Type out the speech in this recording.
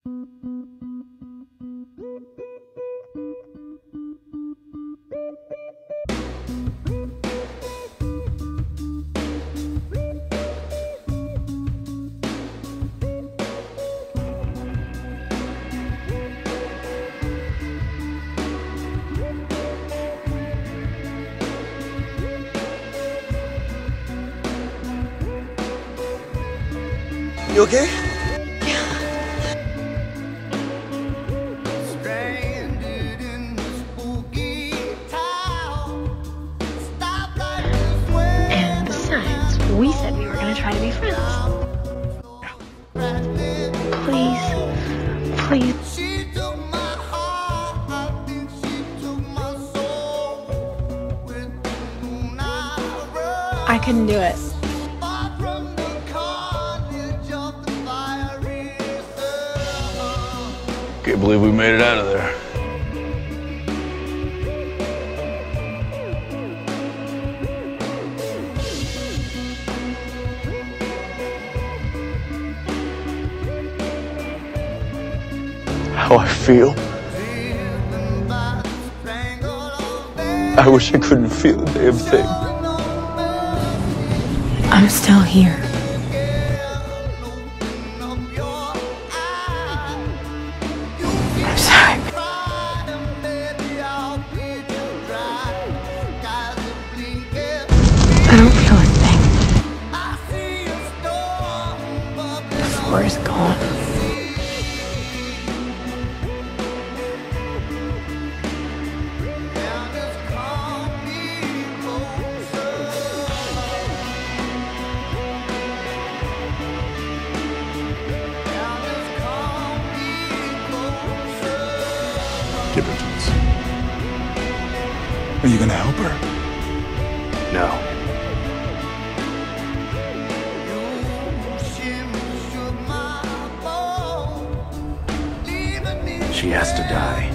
You okay? And besides, we said we were gonna try to be friends. Please, please. I couldn't do it. Can't believe we made it out of there. How I feel. I wish I couldn't feel a damn thing. I'm still here. I'm sorry. I don't feel a thing. The floor is gone. Give her to us. Are you gonna help her? No. She has to die.